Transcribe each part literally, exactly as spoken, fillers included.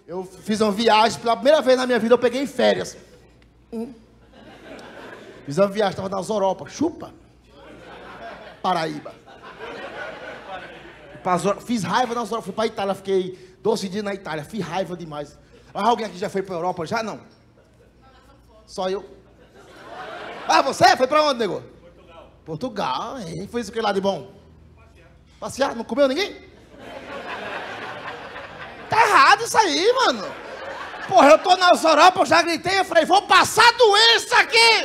eu fiz uma viagem, pela primeira vez na minha vida eu peguei férias. Hum. Fiz uma viagem, estava nas Europa, chupa. Paraíba. Fiz raiva nas Europa, fui pra Itália, fiquei doze dias na Itália, fiz raiva demais. Ah, alguém aqui já foi pra Europa? Já não? Só eu. Ah, você? Foi pra onde, nego? Portugal. Portugal, hein? Fez o que lá de bom? Passear. Passear? Não comeu ninguém? Tá errado isso aí, mano. Porra, eu tô nas Europa, eu já gritei, eu falei, vou passar doença aqui!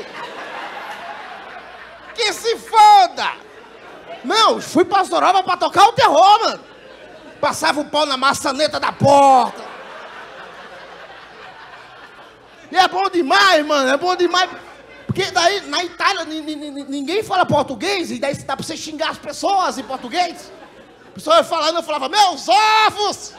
Que se foda! Não, fui pra Europa pra tocar o terror, mano. Passava o pau na maçaneta da porta. E é bom demais, mano, é bom demais. Porque daí, na Itália, ninguém fala português, e daí dá pra você xingar as pessoas em português. A pessoa falando, eu falava, meus ovos!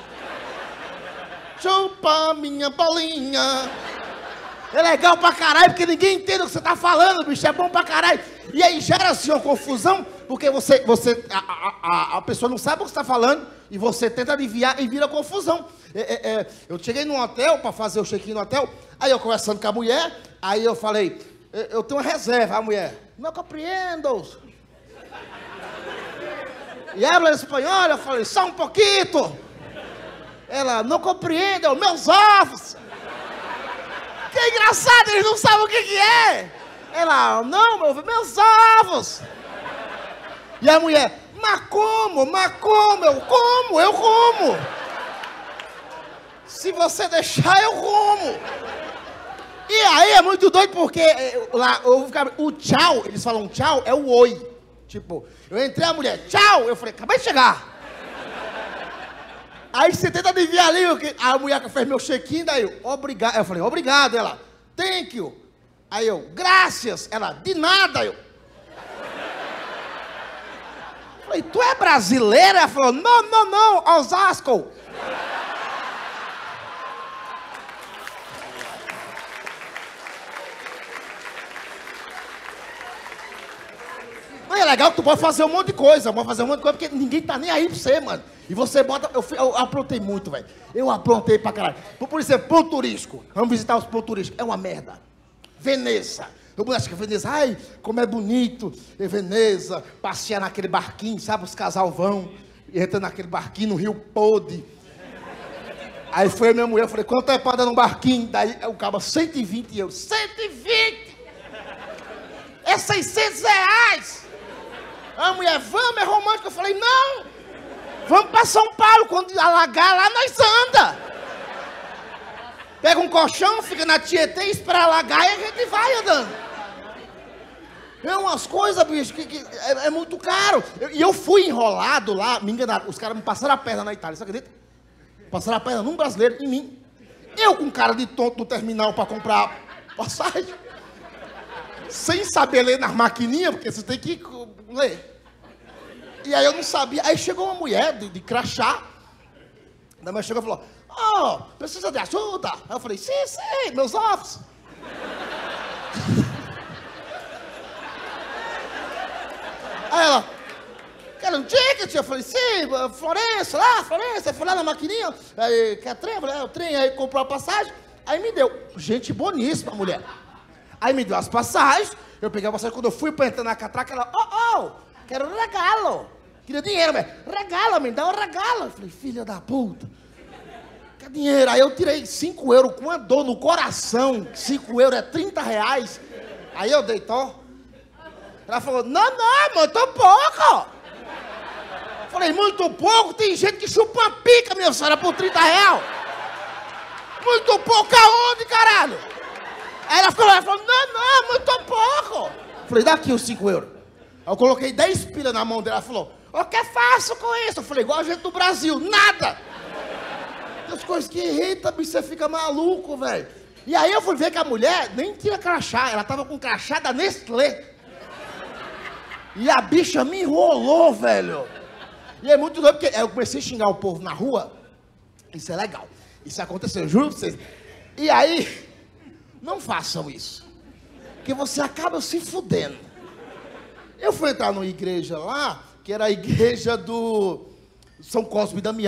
Chupa minha bolinha. É legal pra caralho, porque ninguém entende o que você tá falando, bicho, é bom pra caralho. E aí gera assim uma confusão, porque você, você a, a, a pessoa não sabe o que você tá falando, e você tenta aliviar e vira confusão. É, é, é, eu cheguei num hotel, pra fazer o check-in no hotel, aí eu conversando com a mulher, aí eu falei, eu, eu tenho uma reserva, a mulher, não compreendo. E habla espanhol, eu falei, só um pouquinho. Ela, não compreende, meus ovos. Que engraçado, eles não sabem o que que é. Ela, não, meu, meus ovos. E a mulher, mas como, mas como, eu como, eu como. Se você deixar, eu como. E aí é muito doido porque lá, o tchau, eles falam tchau, é o oi. Tipo, eu entrei, a mulher, tchau, eu falei, acabei de chegar. Aí você tenta adivinhar ali, a mulher que fez meu check-in, daí eu, obrigado, eu falei, obrigado, ela, thank you. Aí eu, graças, ela, de nada, eu. Falei, tu é brasileira? Ela falou, não, não, não, Osasco. Mas é legal que tu pode fazer um monte de coisa, pode fazer um monte de coisa, porque ninguém tá nem aí pra você, mano. E você bota... Eu, eu aprontei muito, velho. Eu aprontei pra caralho. Por, por exemplo, ponto turístico. Vamos visitar os pontos turísticos. É uma merda. Veneza. Eu acho que Veneza... Ai, como é bonito. É Veneza. Passear naquele barquinho, sabe? Os casal vão. E entra naquele barquinho no Rio Pode. Aí foi a minha mulher. Eu falei, quanto é pra dar no barquinho? Daí o cabo, cento e vinte. E eu, cento e vinte? É seiscentos reais. A mulher, vamos, é romântico. Eu falei, não. Vamos para São Paulo, quando alagar lá, nós anda. Pega um colchão, fica na Tietê, espera alagar e a gente vai andando. É umas coisas, bicho, que, que é, é muito caro. E eu, eu fui enrolado lá, me enganaram. Os caras me passaram a perna na Itália, você acredita? Passaram a perna num brasileiro, em mim. Eu com cara de tonto no terminal para comprar passagem. Sem saber ler nas maquininhas, porque você tem que ler. E aí eu não sabia. Aí chegou uma mulher de, de crachá. A mulher chegou e falou, oh, precisa de ajuda? Aí eu falei, sim, sim, meus ovos. Aí ela, quer um ticket? Eu falei, sim, Florença, lá, Florença. Foi lá na maquininha. Aí, quer trem? Eu falei, é, o trem. Aí comprou a passagem. Aí me deu. Gente boníssima, mulher. Aí me deu as passagens. Eu peguei a passagem. Quando eu fui pra entrar na catraca, ela, oh, oh, quero um regalo. Queria dinheiro, mas regala, me dá um regalo. Eu falei, filha da puta. Quer dinheiro? Aí eu tirei cinco euros com uma dor no coração. cinco euros é trinta reais. Aí eu dei, tó. Ela falou, não, não, muito pouco. Eu falei, muito pouco? Tem gente que chupa uma pica, minha senhora, por trinta reais. Muito pouco aonde, caralho? Aí ela falou, ela falou, não, não, muito pouco. Eu falei, dá aqui os cinco euros. Aí eu coloquei dez pilas na mão dela, ela falou, o que faço com isso? Eu falei, igual a gente do Brasil, nada. As coisas que irritam, você fica maluco, velho. E aí eu fui ver que a mulher nem tinha crachá, ela tava com crachá da Nestlé. E a bicha me enrolou, velho. E é muito doido, porque eu comecei a xingar o povo na rua. Isso é legal. Isso aconteceu, eu juro pra vocês. E aí, não façam isso. Porque você acaba se fudendo. Eu fui entrar numa igreja lá, que era a igreja do São Cosme e Damião,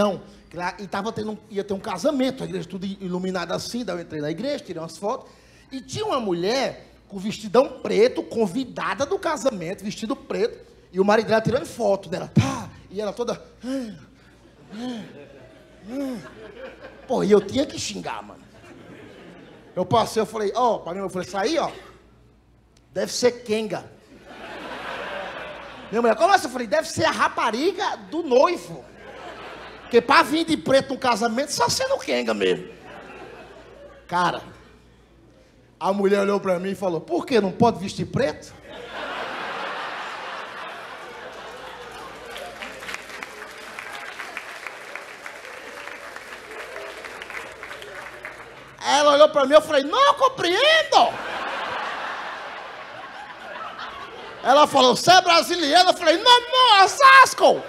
E tava tendo um, ia ter um casamento, a igreja tudo iluminada assim, daí eu entrei na igreja, tirei umas fotos, e tinha uma mulher com vestidão preto, convidada do casamento, vestido preto, e o marido dela tirando foto dela, tá, e ela toda... Ah, ah, ah. Pô, e eu tinha que xingar, mano. Eu passei, eu falei, ó, oh, pra mim, eu falei, isso aí, ó, deve ser Kenga. Minha mulher, como assim? Eu falei, deve ser a rapariga do noivo. Porque pra vir de preto no casamento, só sendo Kenga mesmo. Cara, a mulher olhou pra mim e falou, por que não pode vestir preto? Ela olhou pra mim e eu falei, não compreendo! Ela falou, você é brasileira? Eu falei, não, não, Osasco!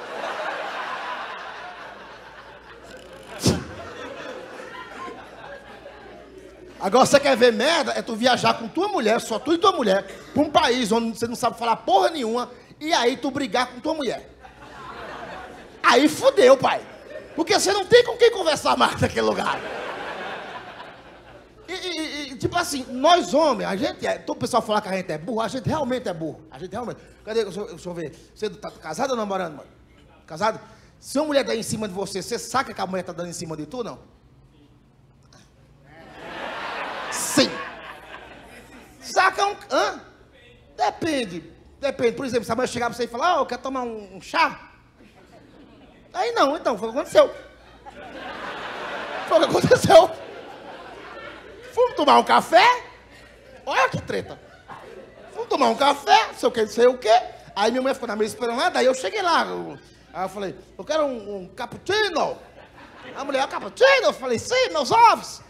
Agora você quer ver merda? É tu viajar com tua mulher, só tu e tua mulher, pra um país onde você não sabe falar porra nenhuma, e aí tu brigar com tua mulher. Aí fudeu, pai. Porque você não tem com quem conversar mais naquele lugar. E, e, e, tipo assim, nós homens, a gente é... Todo o pessoal fala que a gente é burro, a gente realmente é burro. A gente realmente... Cadê? Deixa eu, deixa eu ver. Você tá casado ou namorando, mano? Casado? Se uma mulher dá em cima de você, você saca que a mulher tá dando em cima de tu, não? Sim. Saca um... Hã? Depende. Depende. Por exemplo, se a mulher chegar pra você e falar, ó, oh, eu quero tomar um, um chá. Aí não, então, foi o que aconteceu. Foi o que aconteceu. Fomos tomar um café. Olha que treta. Fomos tomar um café, não sei o que, não sei o que. Aí minha mãe ficou na mesa esperando lá, daí eu cheguei lá. Eu, aí eu falei, eu quero um, um cappuccino. A mulher, cappuccino? Eu falei, sim, meus ovos.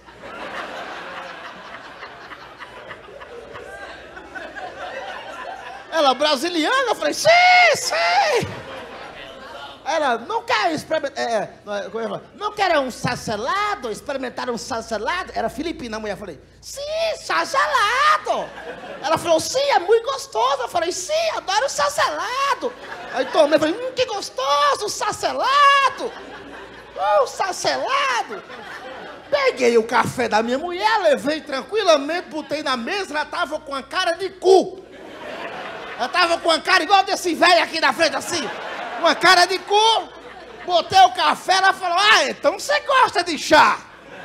Ela, brasiliana? Eu falei, sim, sim. Ela, não quer experimentar, é, não quer um salselado, experimentar um salselado? Era filipina, a mulher, eu falei, sim, salselado. Ela falou, sim, é muito gostoso. Eu falei, sim, adoro salselado. Aí tomei, eu falei, hum, que gostoso, salselado. Oh, salselado. Peguei o café da minha mulher, levei tranquilamente, botei na mesa, ela tava com a cara de cu. Ela tava com a cara igual desse velho aqui na frente, assim. Uma cara de cu, botei o café, ela falou, ah, então você gosta de chá?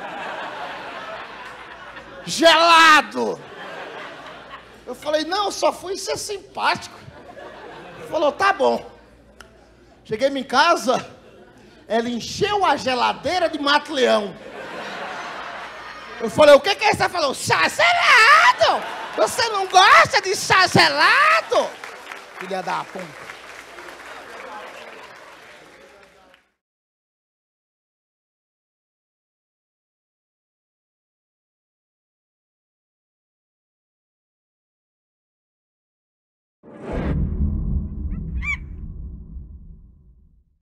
Gelado. Eu falei, não, só fui ser simpático. Falou, tá bom. Cheguei em casa, ela encheu a geladeira de Mato-Leão. Eu falei, o que que é isso? Ela falou, chá gelado. Você não gosta de chá gelado? Filha da puta.